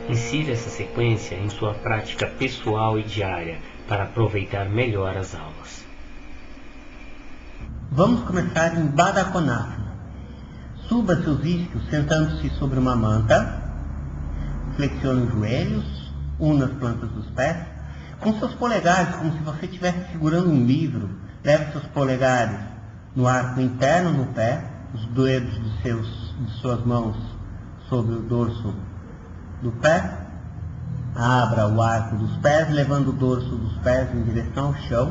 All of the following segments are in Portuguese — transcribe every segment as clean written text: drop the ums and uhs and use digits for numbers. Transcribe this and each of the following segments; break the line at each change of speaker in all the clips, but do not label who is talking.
Insira essa sequência em sua prática pessoal e diária para aproveitar melhor as aulas.
Vamos começar em Baddha Konasana. Suba seus isquios sentando-se sobre uma manta. Flexione os joelhos, una as plantas dos pés. Com seus polegares, como se você estivesse segurando um livro, leve seus polegares no arco interno no pé, os dedos de suas mãos sobre o dorso do pé. Abra o arco dos pés, levando o dorso dos pés em direção ao chão.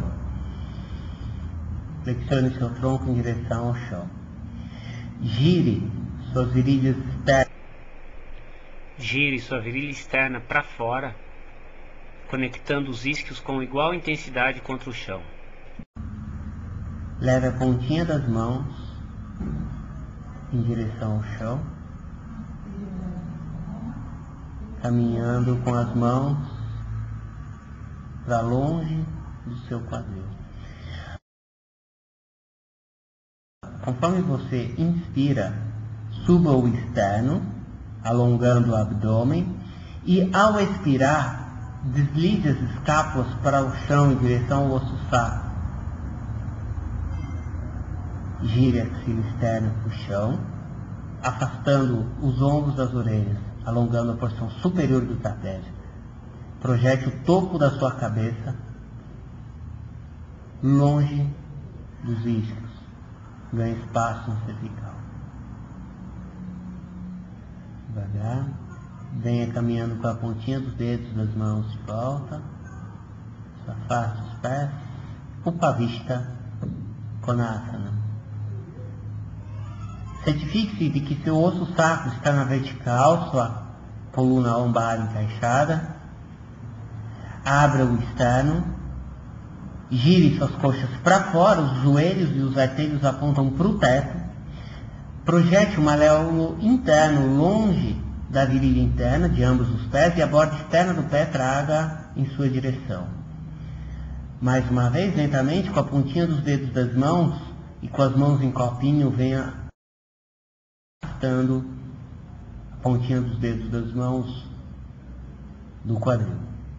Flexione seu tronco em direção ao chão. Gire suas virilhas externas.
Gire sua virilha externa para fora, conectando os isquios com igual intensidade contra o chão.
Leve a pontinha das mãos em direção ao chão, caminhando com as mãos para longe do seu quadril. Conforme você inspira, suba o externo, alongando o abdômen, e ao expirar, deslize as escápulas para o chão em direção ao osso sacro. Gire a axila externa para o chão, afastando os ombros das orelhas, alongando a porção superior do trapézio. Projete o topo da sua cabeça longe dos isquios. Ganhe espaço no cervical. Devagar. Venha caminhando com a pontinha dos dedos das mãos de volta. Afaste os pés. Upavishta Konasana. Certifique-se de que seu osso sacro está na vertical, sua coluna lombar encaixada. Abra o externo. Gire suas coxas para fora, os joelhos e os artelhos apontam para o teto. Projete o maléolo interno longe da virilha interna de ambos os pés e a borda externa do pé traga em sua direção. Mais uma vez, lentamente, com a pontinha dos dedos das mãos e com as mãos em copinho, venha afastando a pontinha dos dedos das mãos do quadril.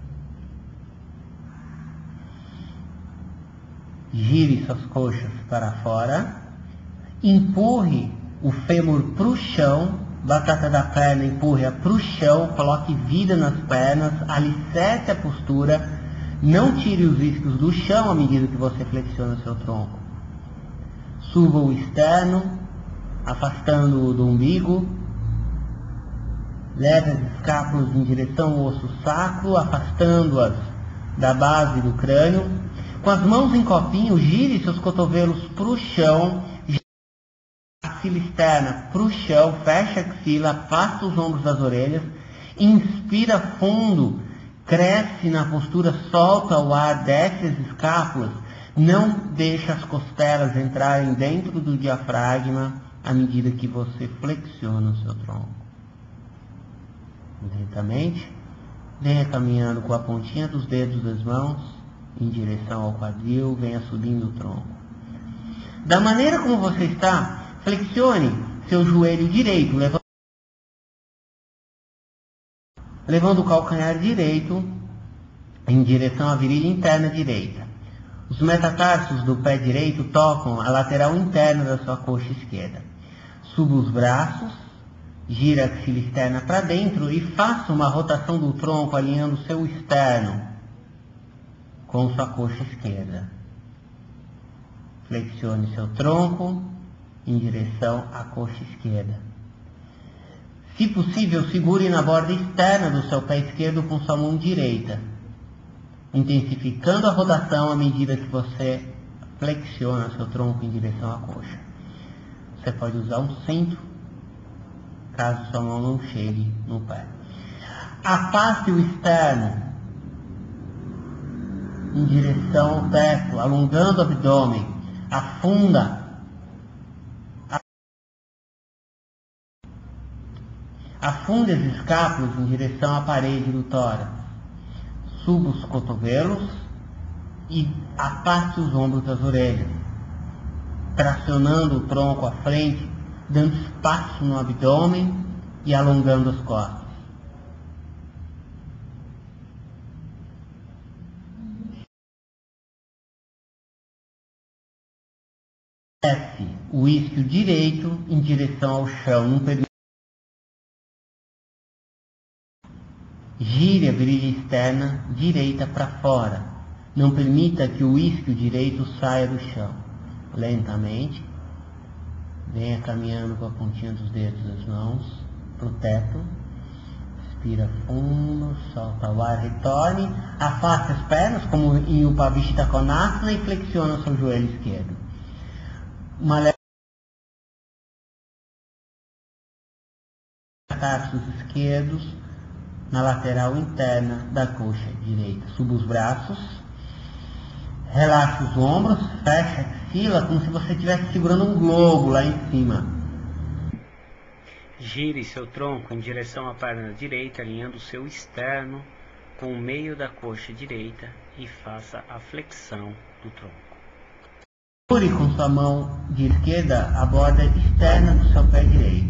Gire suas coxas para fora, empurre o fêmur para o chão, batata da perna empurre-a para o chão, coloque vida nas pernas, alicerte a postura, não tire os isquios do chão à medida que você flexiona seu tronco. Suba o externo, afastando-o do umbigo, leve as escápulas em direção ao osso sacro, afastando-as da base do crânio. Com as mãos em copinho, gire seus cotovelos para o chão, a axila externa para o chão, fecha a axila, afasta os ombros das orelhas, inspira fundo, cresce na postura, solta o ar, desce as escápulas, não deixa as costelas entrarem dentro do diafragma à medida que você flexiona o seu tronco. Lentamente, venha caminhando com a pontinha dos dedos das mãos em direção ao quadril, venha subindo o tronco. Da maneira como você está, flexione seu joelho direito, levando o calcanhar direito em direção à virilha interna direita. Os metatarsos do pé direito tocam a lateral interna da sua coxa esquerda. Suba os braços, gira a axila externa para dentro e faça uma rotação do tronco alinhando seu externo com sua coxa esquerda. Flexione seu tronco em direção à coxa esquerda. Se possível, segure na borda externa do seu pé esquerdo com sua mão direita, intensificando a rotação à medida que você flexiona seu tronco em direção à coxa. Você pode usar um cinto, caso sua mão não chegue no pé. Afaste o externo em direção ao teto, alongando o abdômen. Afunda. Afunde as escápulas em direção à parede do tórax. Suba os cotovelos e afaste os ombros das orelhas, tracionando o tronco à frente, dando espaço no abdômen e alongando as costas. Desce o isquio direito em direção ao chão. Não permite. Gire a virilha externa direita para fora. Não permita que o isquio direito saia do chão. Lentamente. Venha caminhando com a pontinha dos dedos das mãos para o teto. Inspira fundo, solta o ar, retorne. Afaste as pernas como em Upavishta Konasana e flexiona o seu joelho esquerdo. Uma leve tarsos esquerdos na lateral interna da coxa direita. Suba os braços, relaxa os ombros, fecha a axila como se você estivesse segurando um globo lá em cima.
Gire seu tronco em direção à perna direita, alinhando o seu externo com o meio da coxa direita e faça a flexão do tronco.
Segure com sua mão de esquerda a borda externa do seu pé direito.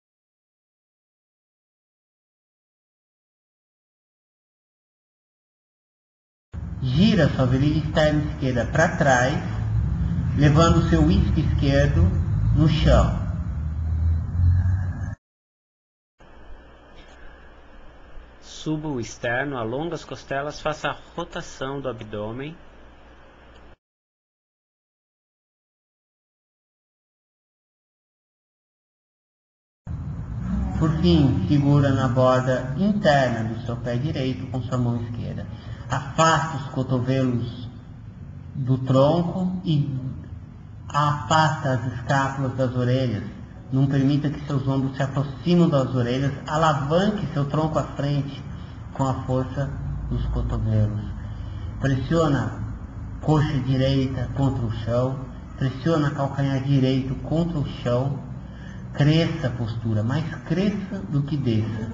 Gira sua virilha externa esquerda para trás, levando o seu isquio esquerdo no chão.
Suba o externo, alonga as costelas, faça a rotação do abdômen.
Por fim, segura na borda interna do seu pé direito com sua mão esquerda. Afaste os cotovelos do tronco e afasta as escápulas das orelhas. Não permita que seus ombros se aproximem das orelhas. Alavanque seu tronco à frente com a força dos cotovelos. Pressiona a coxa direita contra o chão. Pressiona calcanhar direito contra o chão. Cresça a postura, mais cresça do que desça.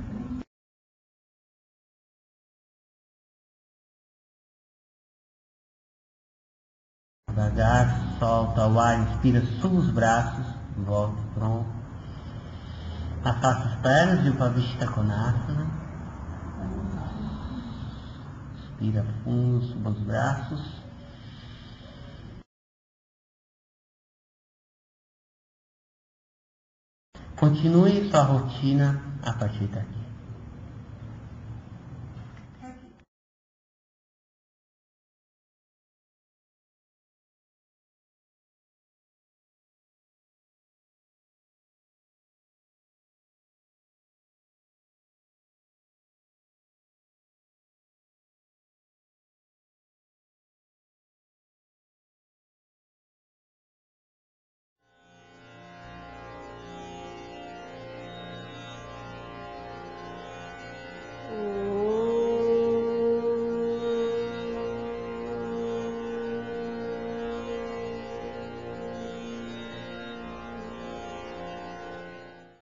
Devagar, solta o ar, inspira, suba os braços, volta o tronco. Afasta as pernas de Upavishta Konasana. Inspira fundo, suba os braços. Continue sua rotina a partir daqui.